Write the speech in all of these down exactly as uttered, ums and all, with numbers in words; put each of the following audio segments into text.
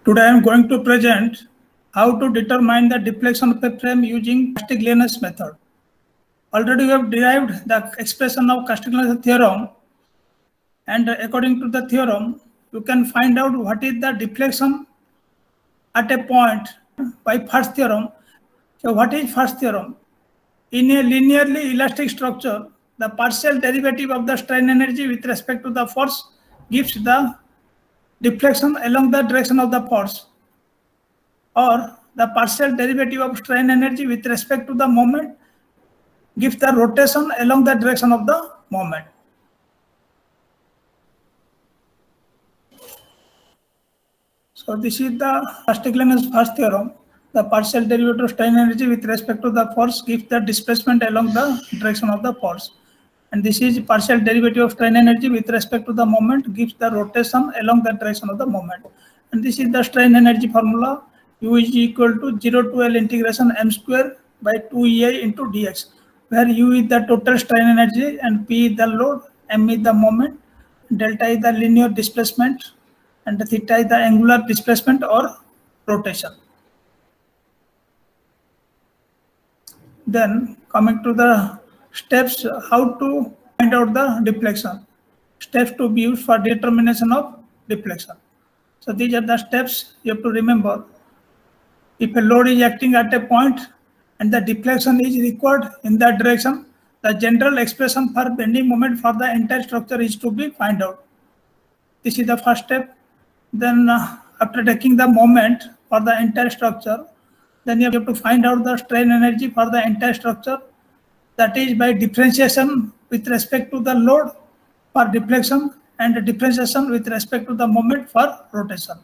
Today I am going to present how to determine the deflection of a frame using Castiglianos method. Already we have derived the expression of Castiglianos theorem, and according to the theorem, you can find out what is the deflection at a point by first theorem. So what is first theorem? In a linearly elastic structure, the partial derivative of the strain energy with respect to the force gives the deflection along the direction of the force, or the partial derivative of strain energy with respect to the moment gives the rotation along the direction of the moment. So this is the Castiglianos first theorem. The partial derivative of strain energy with respect to the force gives the displacement along the direction of the force. And this is partial derivative of strain energy with respect to the moment gives the rotation along the direction of the moment. And this is the strain energy formula. U is equal to zero to L integration m square by two E I into dx, where U is the total strain energy and P is the load, m is the moment, delta is the linear displacement, and the theta is the angular displacement or rotation. Then coming to the steps, how to find out the deflection. Steps to be used for determination of deflection. So these are the steps you have to remember. If a load is acting at a point and the deflection is required in that direction, the general expression for bending moment for the entire structure is to be find out. This is the first step. Then uh, after taking the moment for the entire structure, then you have to find out the strain energy for the entire structure. That is by differentiation with respect to the load for deflection and the differentiation with respect to the moment for rotation.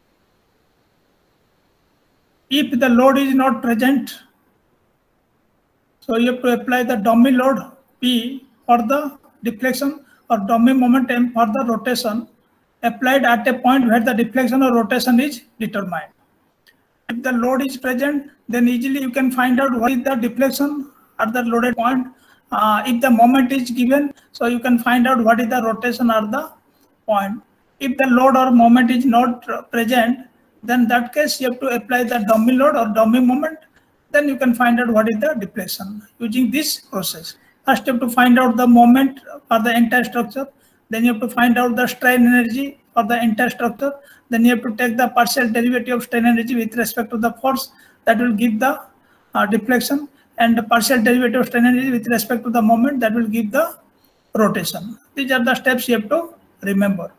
If the load is not present, so you have to apply the dummy load P for the deflection or dummy moment M for the rotation applied at a point where the deflection or rotation is determined. If the load is present, then easily you can find out what is the deflection at the loaded point. Uh, if the moment is given, so you can find out what is the rotation at the point. If the load or moment is not present, then in that case you have to apply the dummy load or dummy moment. Then you can find out what is the deflection using this process. First you have to find out the moment for the entire structure. Then you have to find out the strain energy for the entire structure. Then you have to take the partial derivative of strain energy with respect to the force that will give the uh, deflection, and the partial derivative of strain energy with respect to the moment that will give the rotation. These are the steps you have to remember.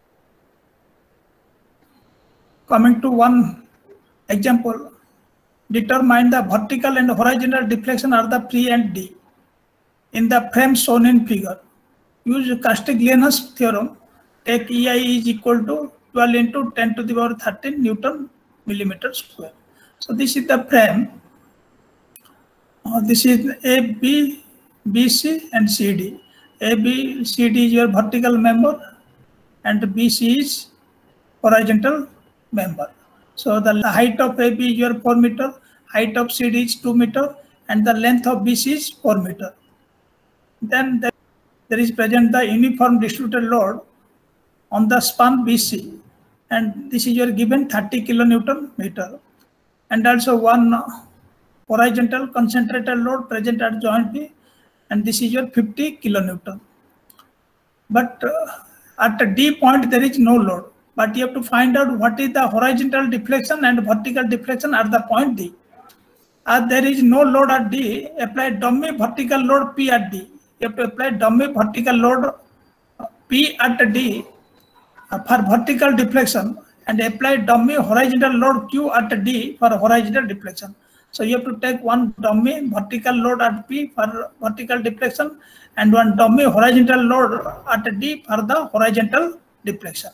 Coming to one example, determine the vertical and horizontal deflection are the P and D in the frame shown in figure. Use Castiglianos theorem. Take E I is equal to twelve into ten to the power thirteen Newton millimeter square. So this is the frame. Uh, this is A, B, B, C and C, D. A, B, C, D is your vertical member and B, C is horizontal member. So the height of A, B is your four meter, height of C, D is two meter, and the length of B, C is four meter. Then there is present the uniform distributed load on the span B C, and this is your given thirty kilonewton meter, and also one horizontal concentrated load present at joint B, and this is your fifty kilonewton. But uh, at the D point there is no load, but you have to find out what is the horizontal deflection and vertical deflection at the point D. As there is no load at D, apply dummy vertical load P at D. You have to apply dummy vertical load P at D for vertical deflection and apply dummy horizontal load Q at D for horizontal deflection. So you have to take one dummy vertical load at P for vertical deflection and one dummy horizontal load at D for the horizontal deflection.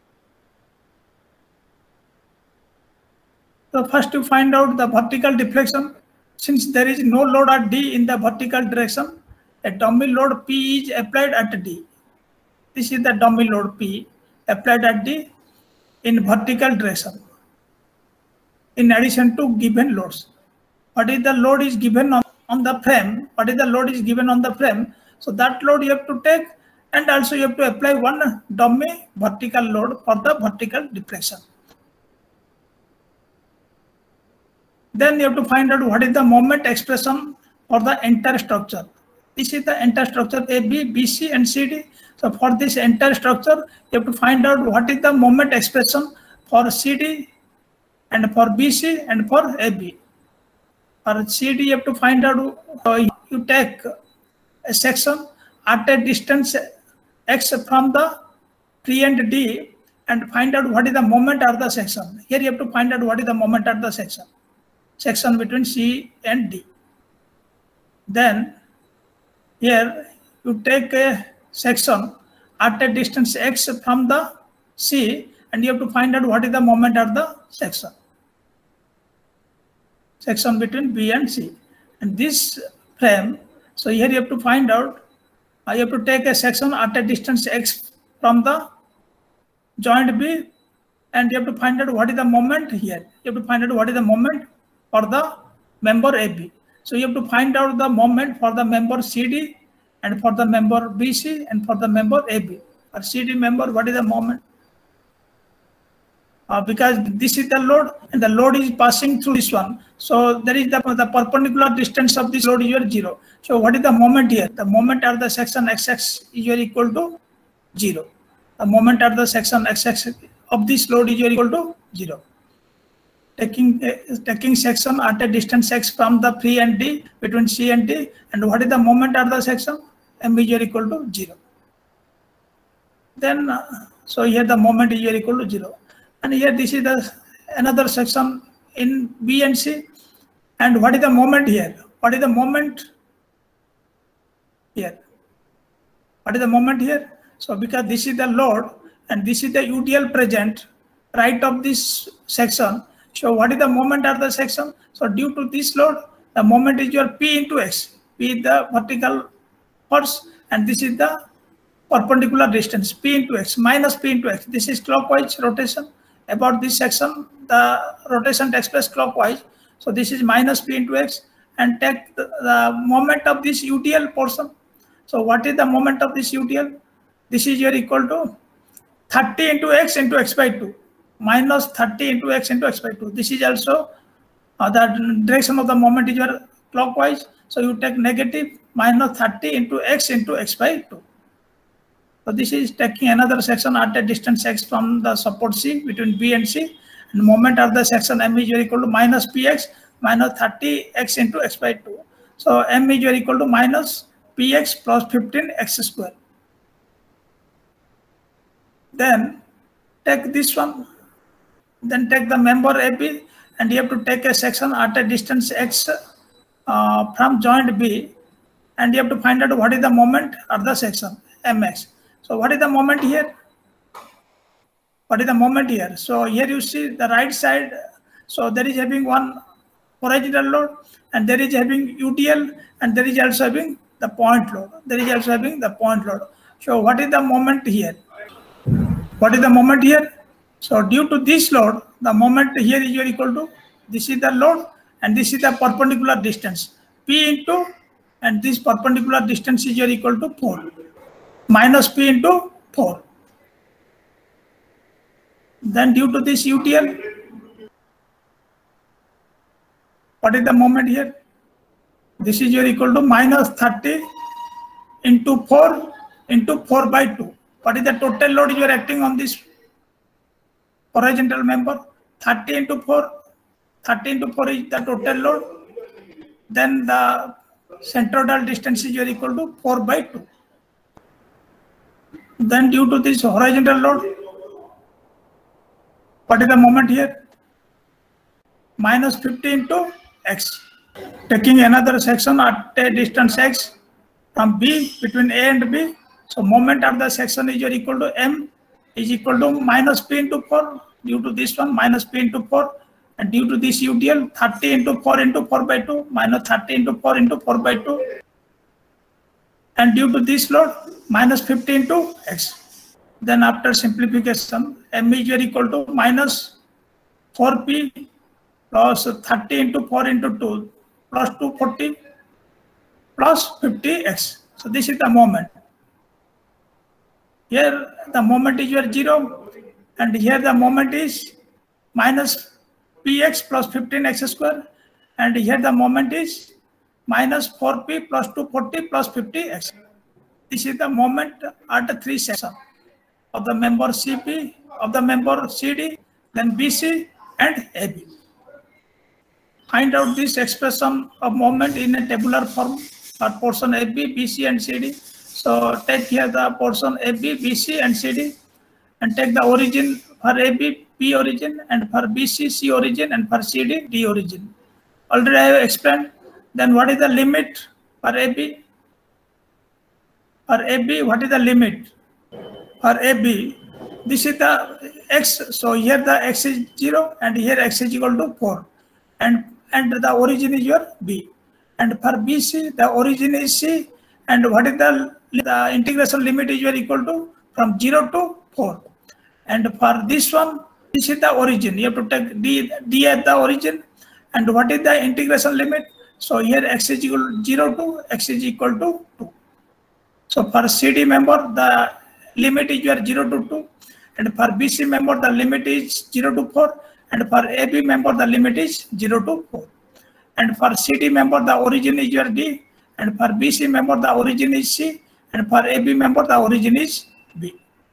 So first you find out the vertical deflection. Since there is no load at D in the vertical direction, a dummy load P is applied at D. This is the dummy load P applied at D in vertical direction in addition to given loads. What is the load is given on, on the frame? What is the load is given on the frame? So that load you have to take, and also you have to apply one dummy vertical load for the vertical deflection. Then you have to find out what is the moment expression for the entire structure. This is the entire structure A, B, B, C, and C, D. So for this entire structure, you have to find out what is the moment expression for C, D, and for B, C, and for A, B. For C, D, you have to find out, uh, you take a section at a distance x from the P and D and find out what is the moment of the section. Here you have to find out what is the moment of the section. Section between C and D. Then here you take a section at a distance x from the C and you have to find out what is the moment of the section. Section between B and C. And this frame, so here you have to find out, uh, you have to take a section at a distance x from the joint B and you have to find out what is the moment here. You have to find out what is the moment for the member A B. So you have to find out the moment for the member C D and for the member B C and for the member A B. For C D member, what is the moment? Uh, because this is the load and the load is passing through this one. So there is the, the perpendicular distance of this load is your zero. So what is the moment here? The moment of the section X X is your equal to zero. The moment of the section X X of this load is your equal to zero. Taking uh, taking section at a distance x from the P and D between C and D, and what is the moment of the section? M is equal to zero. Then uh, so here the moment is equal to zero, and here this is the another section in B and C, and what is the moment here? What is the moment here? What is the moment here? So because this is the load and this is the U D L present right of this section. So what is the moment of the section? So due to this load, the moment is your P into X. P is the vertical force and this is the perpendicular distance, P into X minus P into X. This is clockwise rotation. About this section, the rotation takes place clockwise. So this is minus P into X, and take the, the moment of this U T L portion. So what is the moment of this U T L? This is your equal to thirty into X into X by two. Minus thirty into X into X by two. This is also uh, the direction of the moment is your clockwise. So you take negative minus thirty into X into X by two. So this is taking another section at a distance X from the support C between B and C. And moment of the section M is equal to minus Px minus thirty X into X by two. So M is equal to minus Px plus fifteen X square. Then take this one. Then take the member A B and you have to take a section at a distance X uh, from joint B and you have to find out what is the moment of the section Mx. So what is the moment here? What is the moment here? So here you see the right side. So there is having one horizontal load and there is having U T L and there is also having the point load. There is also having the point load. So what is the moment here? What is the moment here? So due to this load, the moment here is equal to, this is the load and this is the perpendicular distance, P into, and this perpendicular distance is equal to four, minus P into four. Then due to this U T L, what is the moment here? This is equal to minus thirty into four into four by two. What is the total load you are acting on this horizontal member? thirty into four. thirty into four is the total load. Then the centroidal distance is equal to four by two. Then due to this horizontal load, what is the moment here? Minus fifty into X. Taking another section at a distance X from B between A and B. So moment of the section is equal to M is equal to minus P into four. Due to this one, minus P into four. And due to this U T L, thirty into four into four by two, minus thirty into four into four by two. And due to this load, minus fifty into X. Then after simplification, M is equal to minus four P plus thirty into four into two plus two hundred forty plus fifty X. So this is the moment. Here the moment is your zero and here the moment is minus Px plus fifteen X square and here the moment is minus four p plus two forty plus fifty x. This is the moment at the three sections of the member C P, of the member C D, then B C and A B. Find out this expression of moment in a tabular form for portion A B, B C and C D. So take here the portion A B, B C and C D and take the origin for A B, P origin, and for B C, C origin, and for C D, D origin. Already I have explained. Then what is the limit for A B? For A B, what is the limit? For A B, this is the x. So here the x is zero and here x is equal to four. And, and the origin is your B. And for B C, the origin is C. And what is the, the integration limit is your equal to from zero to four. And for this one, this is the origin. You have to take D, D at the origin. And what is the integration limit? So here x is equal to zero to x is equal to two. So for C D member, the limit is your zero to two. And for B C member, the limit is zero to four. And for A B member, the limit is zero to four. And for C D member, the origin is your D. And for B C member, the origin is C. And for A B member, the origin is B.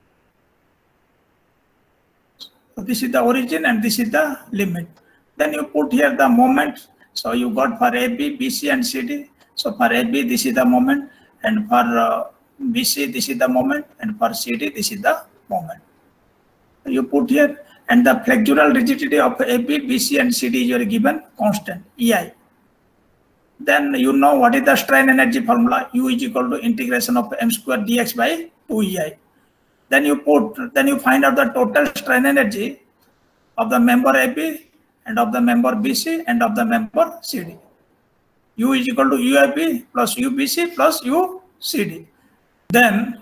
So this is the origin and this is the limit. Then you put here the moment. So you got for A B, B C and C D. So for A B, this is the moment. And for uh, B C, this is the moment. And for C D, this is the moment. You put here. And the flexural rigidity of A B, B C and C D is your given constant, E I. Then you know what is the strain energy formula. U is equal to integration of m square dx by two E I. Then you put, then you find out the total strain energy of the member A B and of the member B C and of the member C D. U is equal to U A B plus U B C plus U C D. Then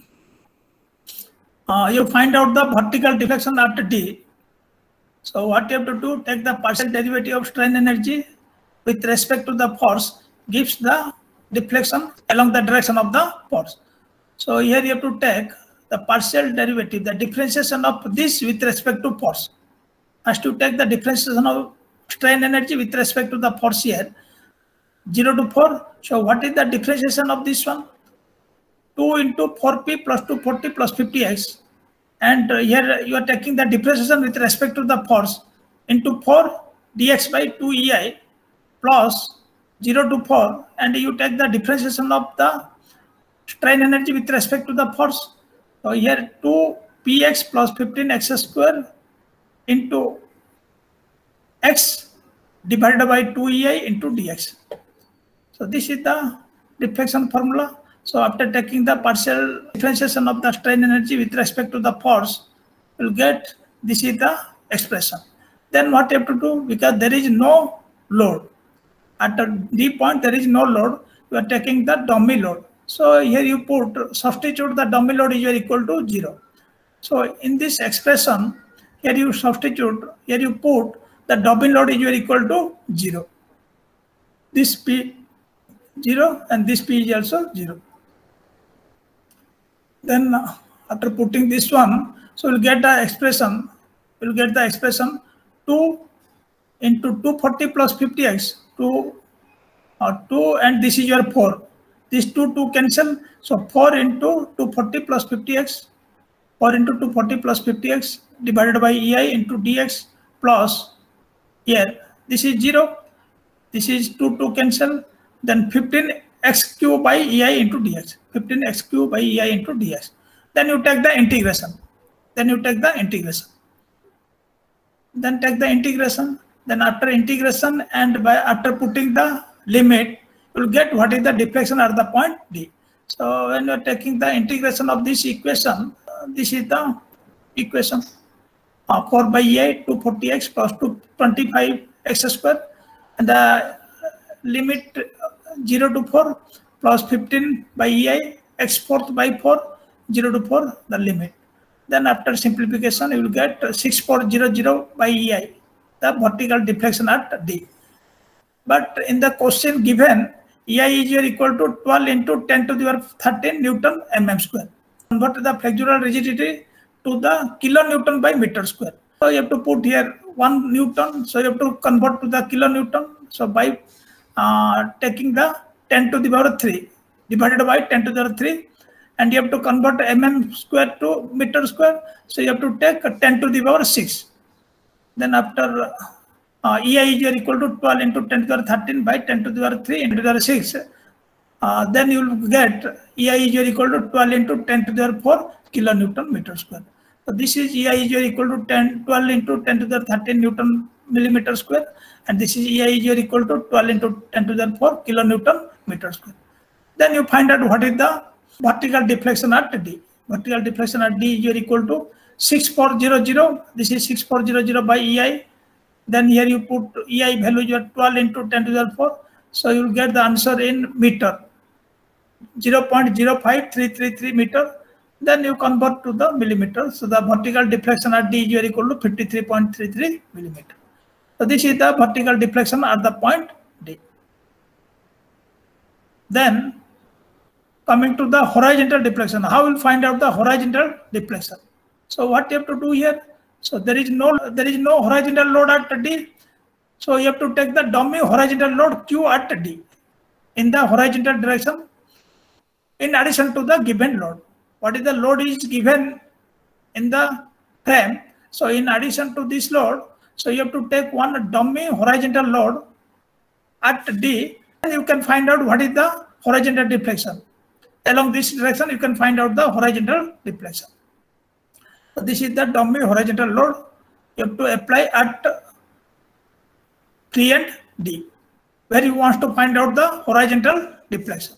uh, you find out the vertical deflection at D. So what you have to do, take the partial derivative of strain energy with respect to the force gives the deflection along the direction of the force. So here you have to take the partial derivative, the differentiation of this with respect to force. As to take the differentiation of strain energy with respect to the force here, zero to four. So what is the differentiation of this one? two into four p plus two forty plus fifty x. And here you are taking the differentiation with respect to the force into four dx by two E I plus zero to four. And you take the differentiation of the strain energy with respect to the force. So here two p x plus fifteen x square into x divided by two E I into dx. So this is the deflection formula. So after taking the partial differentiation of the strain energy with respect to the force, you will get this is the expression. Then what you have to do, because there is no load. At the D point, there is no load. You are taking the dummy load. So here you put, substitute the dummy load is equal to zero. So in this expression, here you substitute, here you put the dummy load is equal to zero. This P zero and this P is also zero. Then after putting this one, so we'll get the expression, we'll get the expression two into two forty plus fifty x, two, uh, two and this is your four. These two, two cancel, so four into two forty plus fifty x, four into two forty plus fifty x divided by E I into dx plus here, this is zero, this is two, two cancel, then fifteen x cube by E I into dx, fifteen x cube by E I into dx. Then you take the integration. Then you take the integration. Then take the integration. Then after integration and by after putting the limit, you will get what is the deflection at the point D. So when you are taking the integration of this equation, uh, this is the equation. Uh, four by E I, two forty x plus two twenty-five x square. And the limit zero to four plus fifteen by E I, x fourth by four, zero to four, the limit. Then after simplification, you will get six four zero zero by E I, the vertical deflection at D. But in the question given, E I is equal to twelve into ten to the power thirteen Newton mm square. Convert the flexural rigidity to the kilonewton by meter square. So you have to put here one Newton, so you have to convert to the kilonewton. So by uh, taking the ten to the power three divided by ten to the power three, and you have to convert mm square to meter square. So you have to take ten to the power six. Then after uh, E I is equal to twelve into ten to the power thirteen by ten to the power three into the power six. Uh, then you will get E I is equal to twelve into ten to the power four kilonewton meter square. So this is E I is equal to ten, twelve into ten to the thirteen Newton millimeter square, and this is E I is equal to twelve into ten to the four kilonewton meter square. Then you find out what is the vertical deflection at D. Vertical deflection at D is equal to six four zero zero. This is six four zero zero by E I. Then here you put E I value is twelve into ten to the four. So you will get the answer in meter, zero point zero five three three three meter. Then you convert to the millimeter. So the vertical deflection at D is equal to fifty-three point three three millimeter. So this is the vertical deflection at the point D. Then coming to the horizontal deflection, how will find out the horizontal deflection? So what you have to do here? So there is no there is no horizontal load at D. So you have to take the dummy horizontal load Q at D in the horizontal direction in addition to the given load. What is the load is given in the frame? So in addition to this load, so you have to take one dummy horizontal load at D, and you can find out what is the horizontal deflection. Along this direction, you can find out the horizontal deflection. So this is the dummy horizontal load you have to apply at three and D, where you want to find out the horizontal deflection.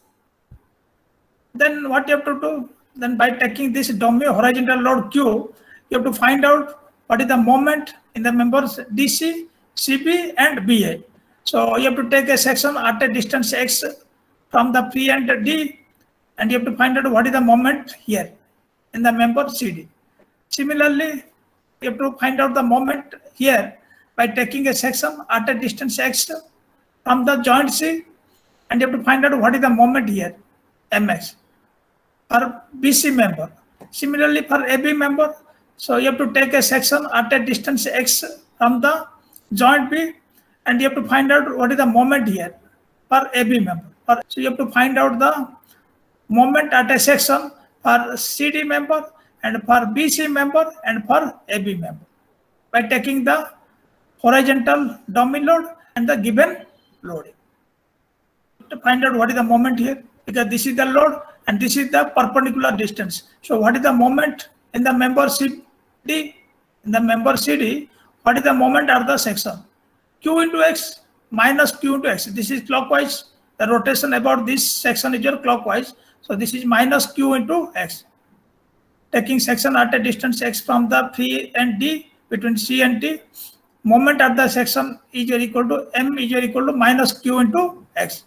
Then what you have to do? Then by taking this dummy horizontal load Q, you have to find out what is the moment in the members D C, C B, and B A. So you have to take a section at a distance x from the P and D, and you have to find out what is the moment here in the member C D. Similarly, you have to find out the moment here by taking a section at a distance x from the joint C, and you have to find out what is the moment here, mx, for B C member. Similarly, for A B member, so you have to take a section at a distance x from the joint B, and you have to find out what is the moment here for A B member. So you have to find out the moment at a section for C D member and for B C member and for A B member by taking the horizontal dummy load and the given loading. To find out what is the moment here, because this is the load and this is the perpendicular distance. So what is the moment in the member C D? In the member C D, what is the moment at the section? Q into x minus Q into x. This is clockwise. The rotation about this section is your clockwise. So this is minus Q into x. Taking section at a distance x from the P and D, between C and D, moment at the section is equal to m is equal to minus Q into x.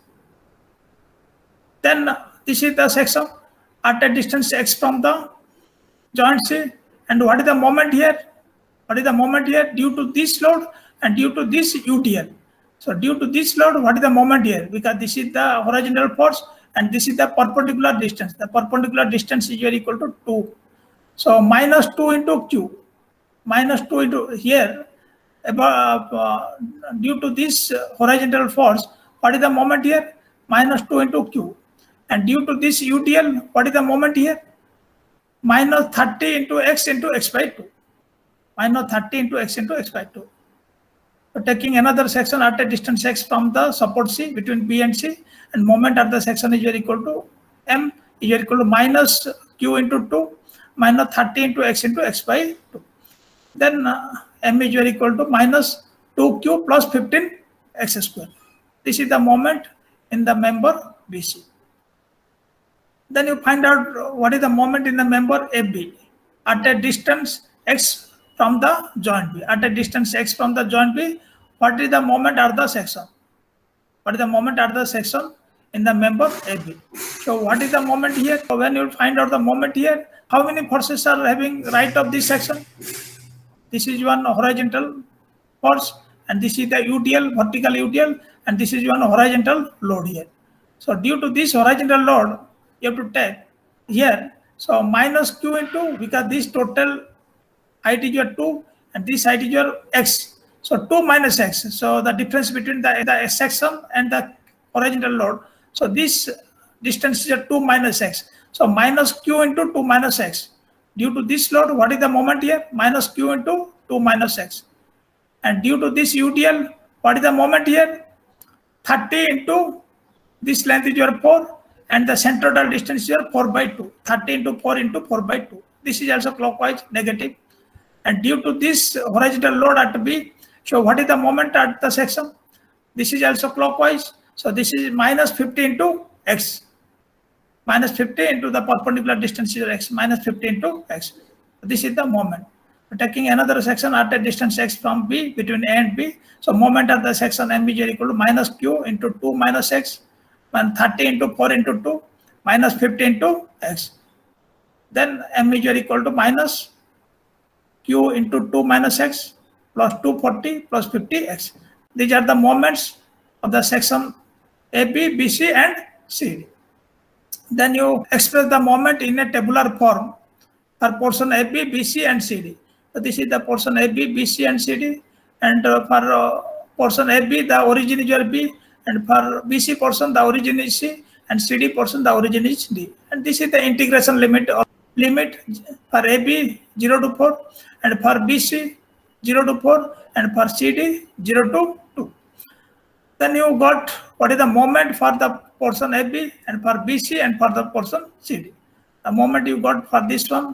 Then this is the section at a distance x from the joint C, and what is the moment here? What is the moment here? Due to this load and due to this U T L. So due to this load, what is the moment here? Because this is the horizontal force and this is the perpendicular distance. The perpendicular distance is equal to two. So minus two into Q, minus two into here, about, uh, due to this horizontal force, what is the moment here? Minus two into Q. And due to this U T L, what is the moment here? Minus thirty into x into x by two. Minus thirty into x into x by two. So taking another section at a distance x from the support C between B and C, and moment at the section is equal to m is equal to minus Q into two minus thirty into x into x by two. Then uh, m is equal to minus two Q plus fifteen x square. This is the moment in the member B C. Then you find out what is the moment in the member A B at a distance x from the joint B. At a distance x from the joint B, what is the moment at the section? What is the moment at the section in the member A B? So what is the moment here? So when you find out the moment here, how many forces are having right of this section? This is one horizontal force, and this is the U T L, vertical U T L, and this is one horizontal load here. So due to this horizontal load, you have to take here. So minus Q into, because this total height is your two and this height is your x. So two minus x. So the difference between the, the section and the horizontal load. So this distance is two minus x. So minus q into two minus x. Due to this load, what is the moment here? Minus q into two minus x. And due to this U D L, what is the moment here? thirty into this length is your four, and the central distance is your four by two. thirty into four into four by two. This is also clockwise negative. And due to this horizontal load at B, so what is the moment at the section? This is also clockwise. So this is minus fifty into x. Minus fifty into the perpendicular distance is x. Minus fifty into x. This is the moment. Taking another section at a distance x from B between A and B. So moment at the section M is equal to minus q into two minus x. And thirty into four into two minus fifty into x. Then M is equal to minus q into two minus x plus two forty plus fifty x. These are the moments of the section A B, B C and C D. Then you express the moment in a tabular form for portion A B, B C and C D. So this is the portion A B, B C and C D, and uh, for uh, portion A B the origin is your B, and for B C portion the origin is C, and C D portion the origin is D. And this is the integration limit of limit for A B zero to four, and for B C zero to four, and for C D zero to two. Then you got what is the moment for the portion A B, and for B C and for the portion C D. The moment you got for this one,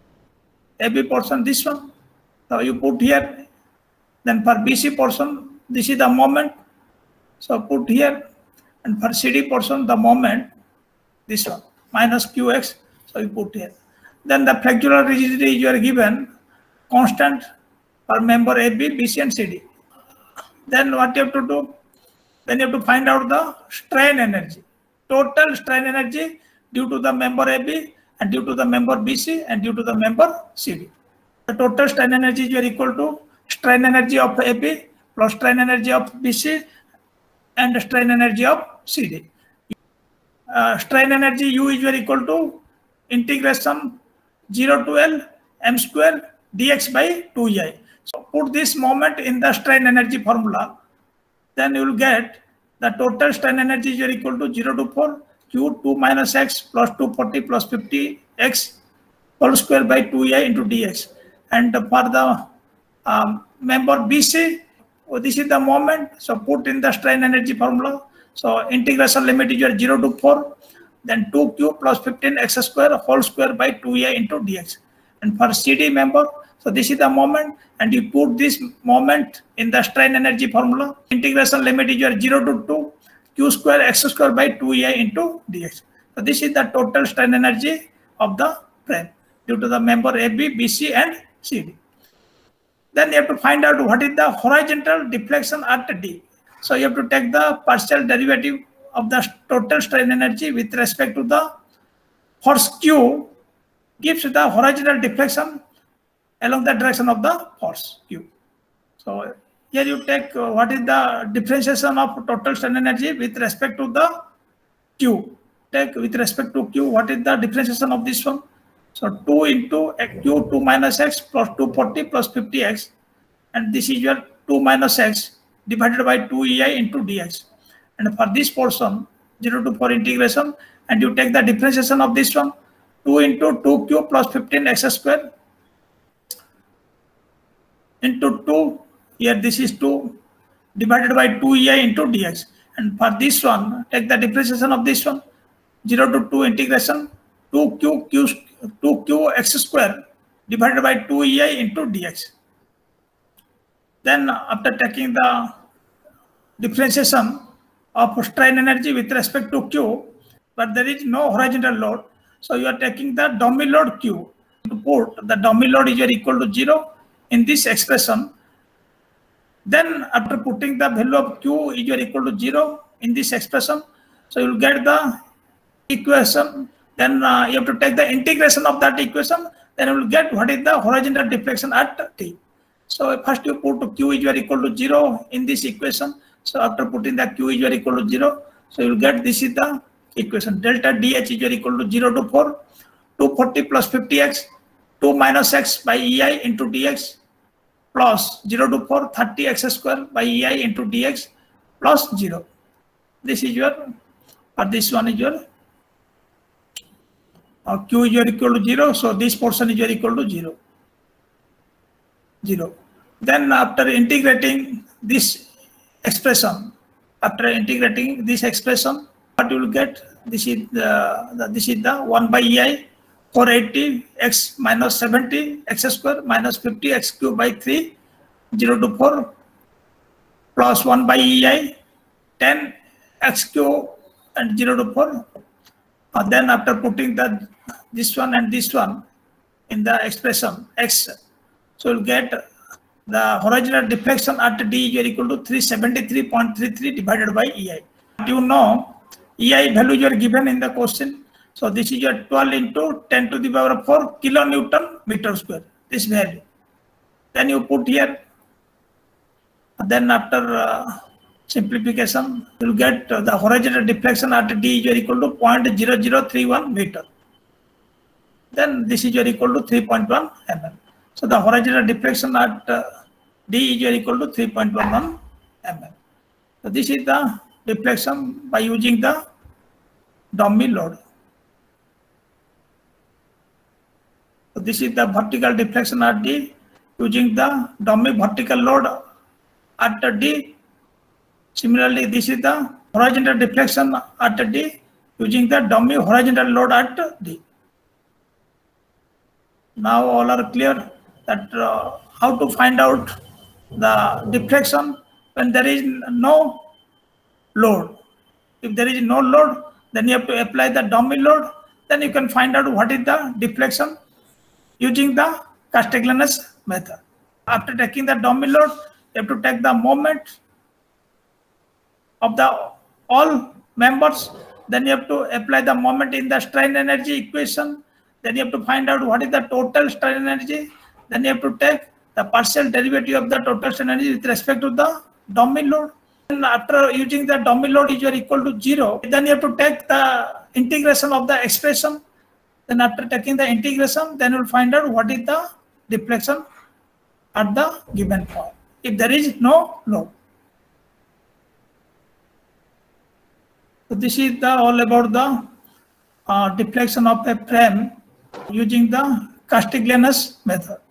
A B portion, this one. So you put here. Then for B C portion, this is the moment. So put here. And for C D portion, the moment, this one, minus qx. So you put here. Then the flexural rigidity you are given constant for member A B, B C and C D. Then what you have to do? Then you have to find out the strain energy. Total strain energy due to the member A B and due to the member B C and due to the member C D. The total strain energy is equal to strain energy of A B plus strain energy of B C and strain energy of C D. Uh, strain energy U is equal to integration zero to L m square dx by two I. So put this moment in the strain energy formula. Then you will get the total strain energy is equal to zero to four q two minus x plus two forty plus fifty x whole square by two I into dx. And for the um, member B C, oh, this is the moment. So put in the strain energy formula. So integration limit is zero to four, then two q plus fifteen x square whole square by two I into dx. And for C D member, so this is the moment, and you put this moment in the strain energy formula. Integration limit is zero to two q square x square by two I into dx. So this is the total strain energy of the frame due to the member A B, B C and C D. Then you have to find out what is the horizontal deflection at D. So you have to take the partial derivative of the total strain energy with respect to the force Q gives the horizontal deflection along the direction of the force Q. So here you take uh, what is the differentiation of total strain energy with respect to the Q. Take with respect to Q, what is the differentiation of this one? So two into Q two minus x plus two forty plus fifty x, and this is your two minus x divided by two I into dx. And for this portion, zero to four integration, and you take the differentiation of this one, two into two q plus fifteen x square into two, here this is two, divided by two I into dx. And for this one, take the differentiation of this one, zero to two integration, two q, q, two q x square divided by two I into dx. Then after taking the differentiation of strain energy with respect to q, but there is no horizontal load, so you are taking the dummy load q. To put the dummy load is equal to zero in this expression. Then after putting the value of q is equal to zero in this expression, so you will get the equation. Then uh, you have to take the integration of that equation. Then you will get what is the horizontal deflection at T. So first you put q is equal to zero in this equation. So after putting the q is equal to zero, so you will get this is the equation. Delta dh is equal to zero to four, two forty plus fifty x, two minus x by E I into dx plus zero to four, thirty x square by ei into dx plus zero. This is your, or this one is your, uh, q is your equal to zero, so this portion is your equal to zero. zero. Then after integrating this expression, after integrating this expression, what you will get? This is the, the this is the one by ei, four eighty x minus seventy x square minus fifty x cube by three, zero to four, plus one by ei, ten x cube and zero to four. And then after putting the this one and this one in the expression x, so you'll get the horizontal deflection at d is equal to three seventy-three point three three divided by ei. You know, ei value you are given in the question. So this is your twelve into ten to the power of four kilonewton meter square, this value. Then you put here, then after uh, simplification, you will get uh, the horizontal deflection at d is equal to zero point zero zero three one meter. Then this is your equal to three point one millimeter. So the horizontal deflection at uh, d is equal to three point one one millimeter. So this is the deflection by using the dummy load. So this is the vertical deflection at d using the dummy vertical load at d. Similarly, this is the horizontal deflection at d using the dummy horizontal load at d. Now all are clear that uh, how to find out the deflection when there is no load. If there is no load, then you have to apply the dummy load. Then you can find out what is the deflection using the Castiglianos method. After taking the dummy load, you have to take the moment of the all members. Then you have to apply the moment in the strain energy equation. Then you have to find out what is the total strain energy. Then you have to take the partial derivative of the total strain energy with respect to the dummy load. And after using the dummy load is equal to zero, then you have to take the integration of the expression. Then after taking the integration, then you will find out what is the deflection at the given point if there is no load. So this is the all about the uh, deflection of a frame using the Castiglianos method.